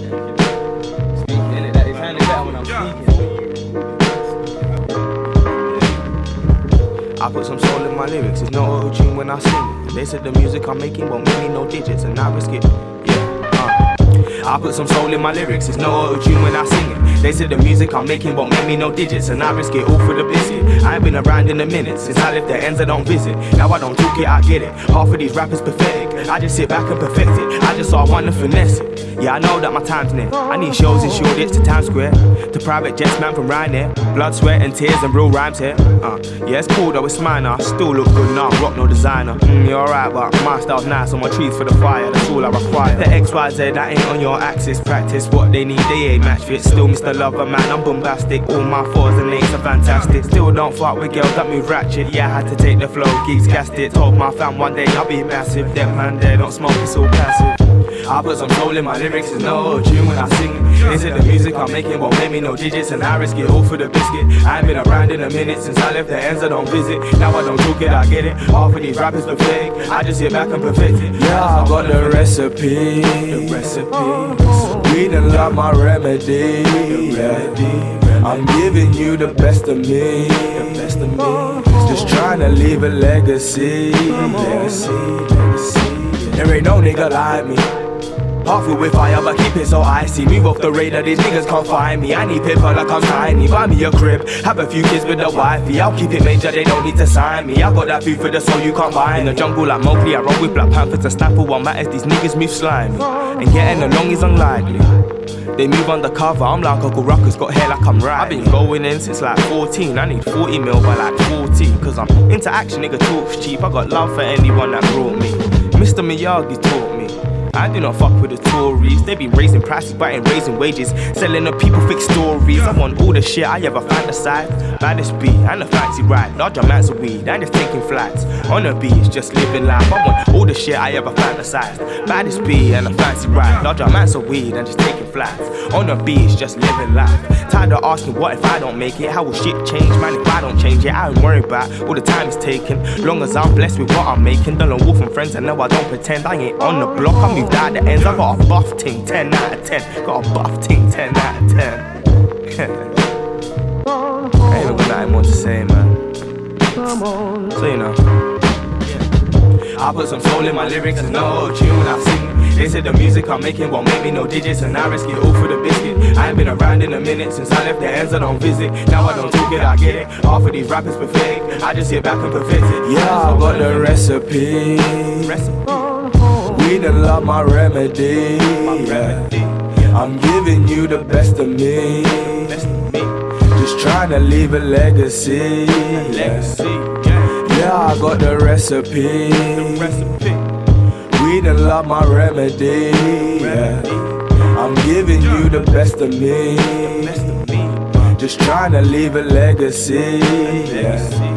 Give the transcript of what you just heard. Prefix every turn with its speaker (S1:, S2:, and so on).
S1: Speaking, that is handling better when I'm speaking. I put some soul in my lyrics, there's no auto-tune when I sing it. They said the music I'm making won't make me no digits, and I risk it. I put some soul in my lyrics, there's no auto-tune when I sing it. They said the music I'm making won't make me no digits, and I risk it all for the biscuit. I ain't been around in a minute, since I left the ends I don't visit. Now I don't talk it, I get it. Half of these rappers pathetic, I just sit back and perfect it. I just saw one to finesse it. Yeah, I know that my time's near. I need shows in Shoreditch to Times Square, to private jets, man from Ryanair. Blood, sweat and tears and real rhymes here. Yeah, it's cool though, it's mine now. Still look good now, rock no designer. You're alright, but my style's nice. On my trees for the fire, that's all I require. The XYZ, that ain't on your axis. Practice what they need, they ain't match fit. Still Mr. Lover, man, I'm bombastic. All my fours and eights are fantastic. Still don't fuck with girls that move ratchet. Yeah, I had to take the flow, geeks gassed it. Told my fam one day I'll be massive. Them man there don't smoke, it's all passive. I put some soul in my lyrics, there's no tune when I sing it. They said the music I'm making won't make me no digits, and I risk it all for the biscuit. I ain't been around in a minute, since I left the ends I don't visit. Now I don't talk it, I get it. Half of these rappers pathetic, I just sit back and perfect it. Yeah, I got the recipe. We done love my remedy. I'm giving you the best of me. Just trying to leave a legacy. There ain't no nigga like me. Halfway with fire, but keep it so icy. Move off the radar, these niggas can't find me. I need paper like I'm tiny. Buy me a crib, have a few kids with the wifey. I'll keep it major, they don't need to sign me. I got that food for the soul, you can't buy. In the jungle like Mowgli, I roll with Black Panthers and Snapple. What matters, these niggas move slimy, and getting along is unlikely. They move undercover, I'm like Uncle Ruckus, got hair like I'm right. I've been going in since like 14, I need 40 mil by like 40. Cause I'm into action, nigga talks cheap. I got love for anyone that brought me. Mr. Miyagi taught me I do not fuck with the Tories. They be raising prices but ain't raising wages, selling the people fake stories. I want all the shit I ever fantasize. Baddest beat and a fancy ride, large amounts of weed and just taking flights. On the beach, just living life. I want all the shit I ever fantasized. Baddest beat and a fancy ride, large amounts of weed and just taking flights. On the beach, just living life. Tired of asking what if I don't make it. How will shit change, man, if I don't change it? I ain't worried about all the time it's taking. Long as I'm blessed with what I'm making. Done a wolf and friends and now I don't pretend. I ain't on the block, I moved out the ends. I got a buff ting, 10 out of 10. Got a buff ting, 10 out of 10. I ain't even got nothing more to say, man. So you know, I put some soul in my lyrics, there's no tune when I sing. They said the music I'm making won't make me no digits, and I risk it all for the biscuit. I ain't been around in a minute, since I left the ends I don't visit. Now I don't talk it, I get it. Half of these rappers pathetic, I just sit back and perfect it. Yeah, I got the recipe. We done love my remedy. I'm giving you the best of me. Just trying to leave a legacy. Yeah, I got the recipe. We done love my remedy. I'm giving you the best of me. Just trying to leave a legacy.